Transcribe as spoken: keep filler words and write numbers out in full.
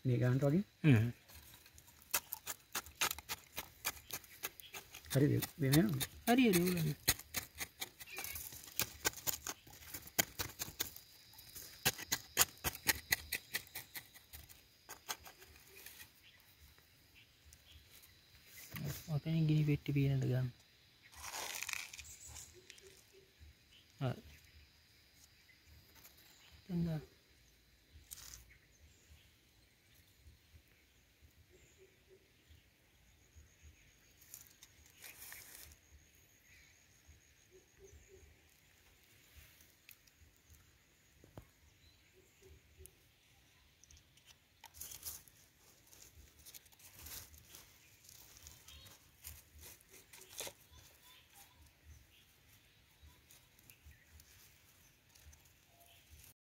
මේ ගන්නට වගේ. හ්ම්. හරිද? මේ වෙනවා. හරි හරි උලන්නේ. ඔතනින් ගිනි පෙට්ටි පීනන්න ගන්න. හරි.